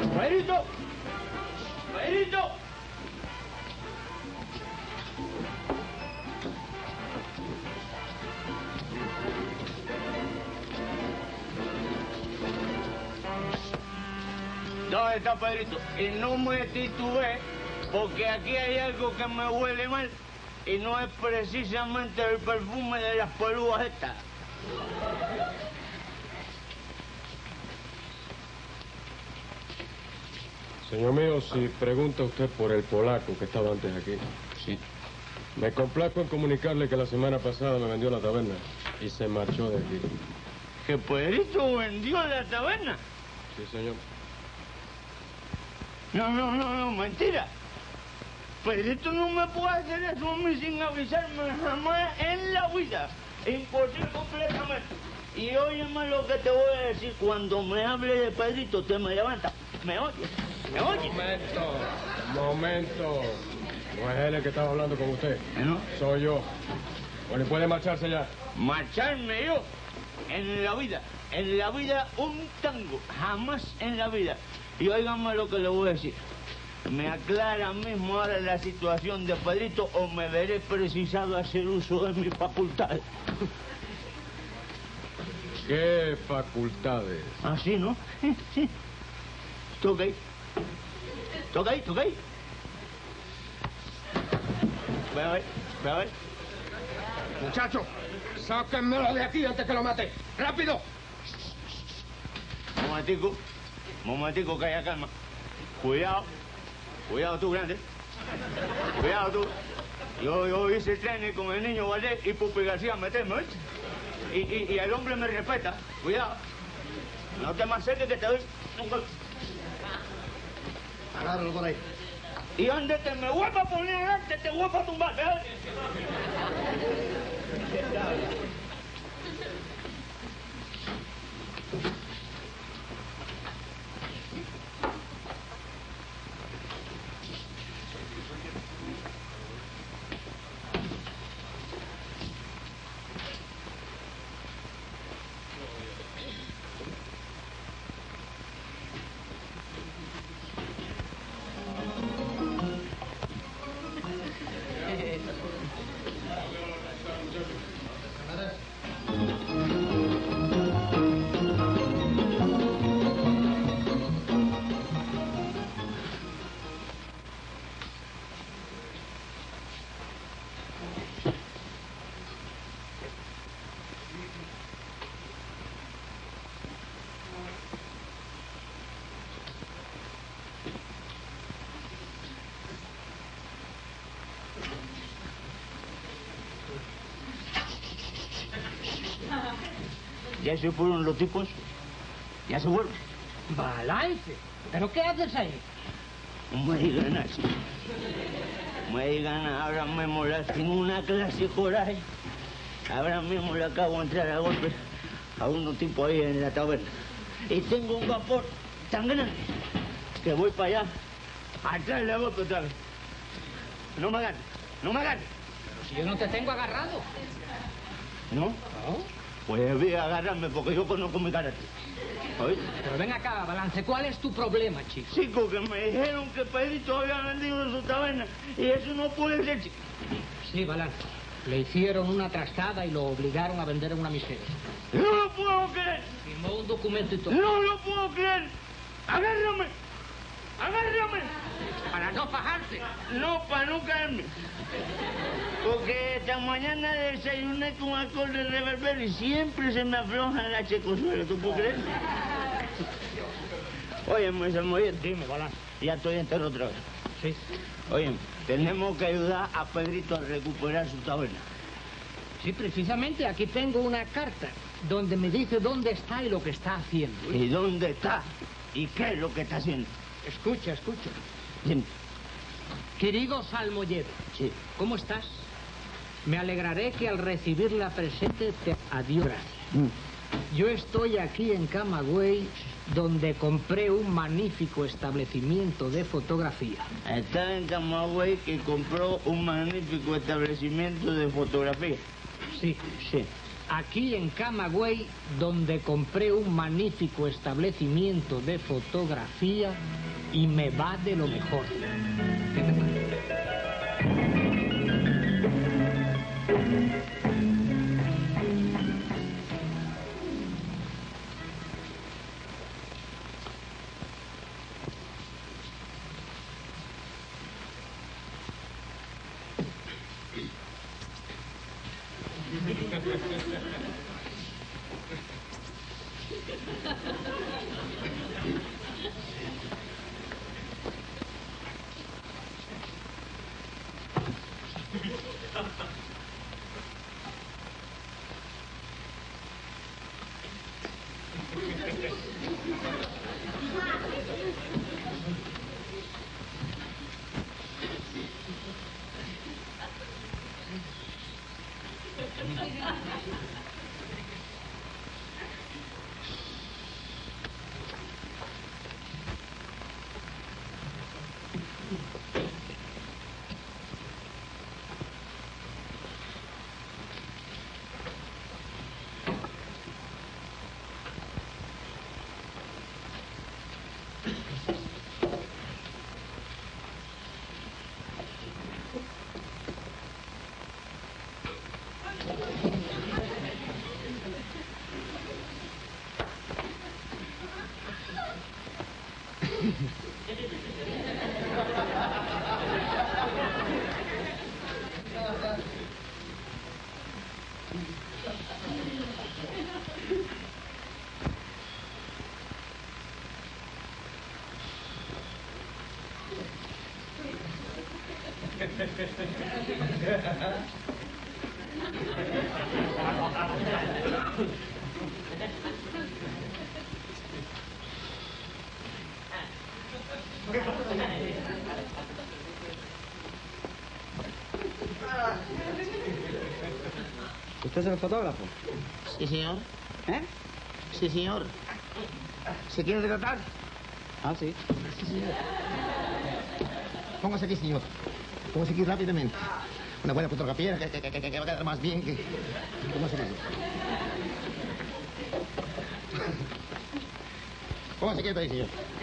¡Pedrito! ¡Pedrito! ¿Dónde está Pedrito? Y no me titubeé, porque aquí hay algo que me huele mal, y no es precisamente el perfume de las pelúas estas. Señor mío, si pregunta usted por el polaco que estaba antes aquí. Sí. Me complazco en comunicarle que la semana pasada me vendió la taberna y se marchó de aquí. ¿Que Pedrito vendió la taberna? Sí, señor. No, mentira. Pedrito no me puede hacer eso a mí sin avisarme jamás en la vida. Imposible completamente. Y óyeme lo que te voy a decir. Cuando me hable de Pedrito, te me levantas. ¿Me oyes? ¿Me oyes? Momento. No es él el que estaba hablando con usted. ¿No? Soy yo. Bueno, puede marcharse ya. Marcharme yo. En la vida un tango. Jamás en la vida. Y óigame lo que le voy a decir. Me aclara mismo ahora la situación de Pedrito o me veré precisado a hacer uso de mis facultades. ¿Qué facultades? Así, ¿no? Sí. Toca ahí. Ve a ver. Muchacho, sáquenmelo de aquí antes que lo mate. ¡Rápido! Momentico, que haya calma. Cuidado tú, grande. Cuidado tú. Yo hice el tren con el niño Valdés y Pupi García meterme, ¿oíste? Y el hombre me respeta. Cuidado. No te me acerques que te doy un golpe. Agárralo por ahí. Y donde te me vuelva a poner adelante, te vuelvo a tumbar, ¿verdad? ¿Ya se fueron los tipos? ¿Ya se fueron? Balance. ¿Pero qué haces ahí? No me digan así. Me digan, ahora mismo tengo una clase coraje. Ahora mismo le acabo de entrar a golpe a unos tipos ahí en la taberna. Y tengo un vapor tan grande que voy para allá a traerle a golpe otra vez. No me ganes. Pero si yo no te tengo agarrado. ¿No? ¿No? Pues voy a agarrarme porque yo conozco mi carácter. ¿Oíste? Pero ven acá, Balance, ¿cuál es tu problema, chico? Chico, que me dijeron que Pedrito había vendido su taberna y eso no puede ser, chico. Sí, Balance. Le hicieron una trastada y lo obligaron a vender en una miseria. ¡No lo puedo creer! Firmó un documento y todo. ¡No lo puedo creer! ¡Agárrame! Para no fajarte. No, para no caerme. Porque esta mañana desayuné con alcohol de revolver y siempre se me afloja la checosuela, ¿tú puedes creer? Óyeme, Samuel. Dime, Balance. Ya estoy entero otra vez. Sí. Oye, tenemos que ayudar a Pedrito a recuperar su taberna. Sí, precisamente aquí tengo una carta donde me dice dónde está y lo que está haciendo. ¿Y dónde está? ¿Y qué es lo que está haciendo? Escucha. Dime. Querido Salmoyedo, Sí. ¿cómo estás? Me alegraré que al recibir la presente te adiós. Yo estoy aquí en Camagüey, donde compré un magnífico establecimiento de fotografía. Está en Camagüey que compró un magnífico establecimiento de fotografía. Sí. Sí. aquí en Camagüey, donde compré un magnífico establecimiento de fotografía y me va de lo mejor. ¿Qué te parece? ¿Usted es el fotógrafo? Sí, señor. ¿Eh? Sí, señor. ¿Se quiere retratar? Ah, sí. Sí, señor. Póngase aquí, señor. Póngase aquí rápidamente. Una buena fotografía que va a quedar más bien que... Póngase aquí. Póngase quieto ahí, señor.